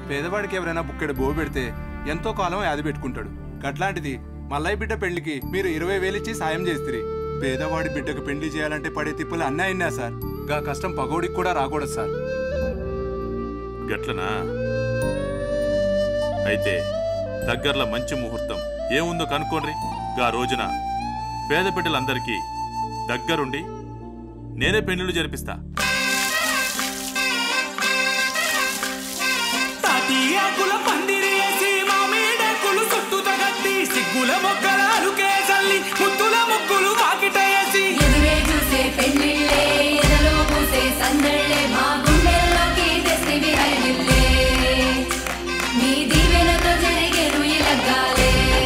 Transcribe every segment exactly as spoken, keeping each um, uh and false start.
పేదవాడికి ఎవరైనా బుక్కెడు బో పెడితే ఎంతో కాలం యాది పెట్టుకుంటాడు. అట్లాంటిది మల్లయ్య బిడ్డ పెళ్లికి మీరు ఇరవై వేలిచ్చి సాయం చేస్తారు. పేదవాడి బిడ్డకు పెళ్లి చేయాలంటే పడే తిప్పులు అన్నీ అయినా సార్. గా కష్టం పగోడికి కూడా రాకూడదు సార్. గట్లనా? అయితే దగ్గరలో మంచి ముహూర్తం ఏముందో కనుక్కోండి. గా రోజున పేద బిడ్డలందరికీ దగ్గరుండి నేనే పెళ్లిళ్ళు జరిపిస్తా. సిగ్గుల మొక్కలు కేసల్లి ముద్దుల ముగ్గులు వాకిటేసి ఎదురే చూసే పెళ్ళిళ్ళే ఎదలో పూసే సందళ్ళే మా గుండెల్లోకి తెస్తివి హైలిల్లే నీ దీవెనతో జరిగేను ఈ లగ్గాలే.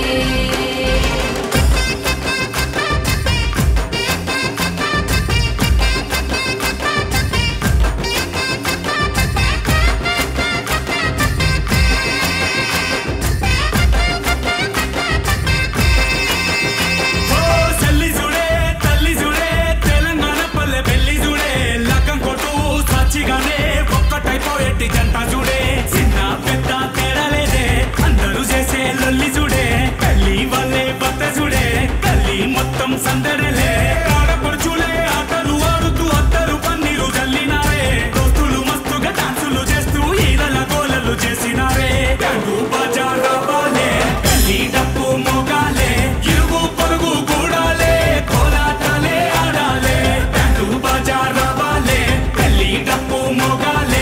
జంట చూడే చిన్న పెద్ద తేడాలేదే అందరూ చేసే లొల్లి చూడే కల్లి వల్లే బత్త చూడే కల్లి మొత్తం సందడలే ఆడపడుచులే ఆటలు ఆడుతూ అత్తరు పన్నీరు జల్లినారే దోస్తులు మస్తుగా డాన్సులు చేస్తూ ఈరల గోలలు చేసినారే డంగు బజార్ రావాలే కల్లి డప్పు మోగాలే ఇరుగు పొరుగు కూడాలే కోలాటాలే ఆడాలే డంగు బజార్ రావాలే కల్లి డప్పు మోగాలే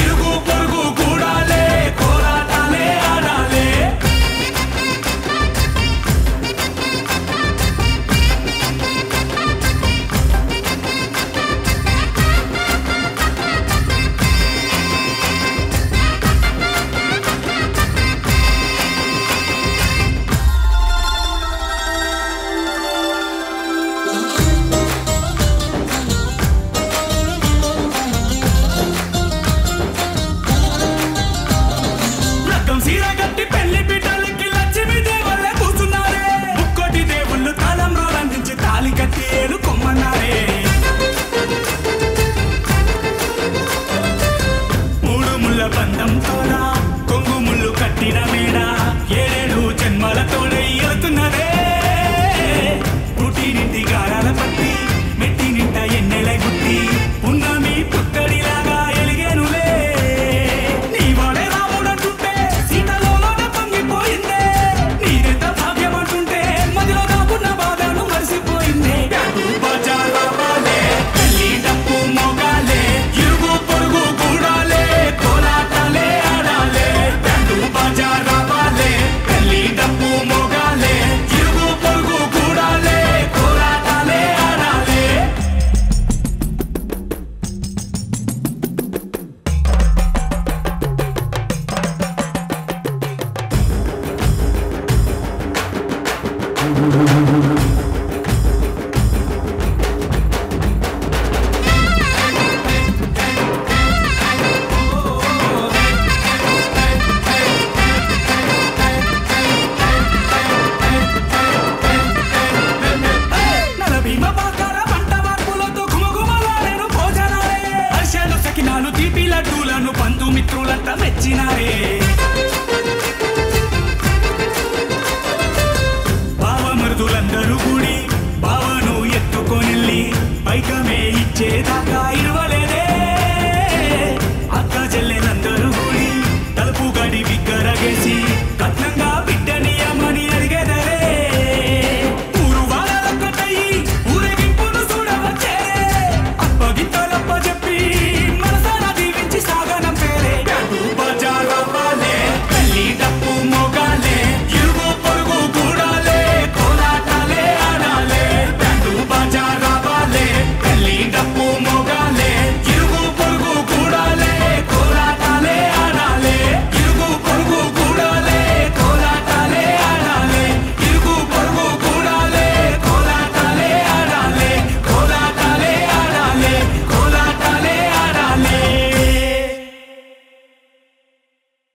బంధంతోనా కొంగు ముళ్ళు కట్టిన మేడ ఏడేడు జన్మలతోనే వెళ్తున్నదే పుట్టి నింటి గారాల పట్టి మెట్టి నింట ఎన్నెల గుట్టి ఉన్నమి పుత్తడిలాగా ఎలిగేనులే నీ వాడే రాముడంటుంటే సీతలోన పొంగిపోయిందే నీదెంత భాగ్యం అంటుంటే మదిలో దాకున్న బాధను మరిసిపోయిందే బజార్ రావాలే పెళ్లి డప్పు మోగాలే ఇరుగు పొరుగు కూడాలే కోలాటాలే ఆడాలే డంగు బజార్ రావాలే పెళ్లి డప్పు మోగాలే ఇరుగు పొరుగు కూడాలే కోలాటాలే ఆడాలే. తీపి లడ్డూలను బంధుమిత్రులంతా మెచ్చినారే బావ మరుదులందరూ కూడి బావను ఎత్తుకొనిల్లి పైకమే ఇచ్చేదా